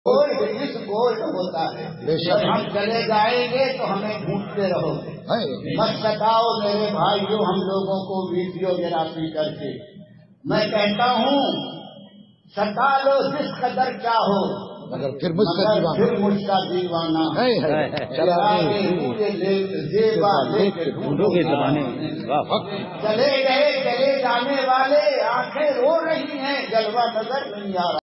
Gold होता है। जब हम चले जाएंगे तो हमें ढूंढते रहोगे। मत सताओ मेरे भाइयों हम लोगों को वीडियोग्राफी करके। मैं कहता हूँ सता लो जिस कदर चाहो, मगर फिर मुझका दीवाना ढूंढोगे जमाने। चले गए चले जाने वाले आंखें रो रही हैं, जलवा नजर नहीं आ रहा।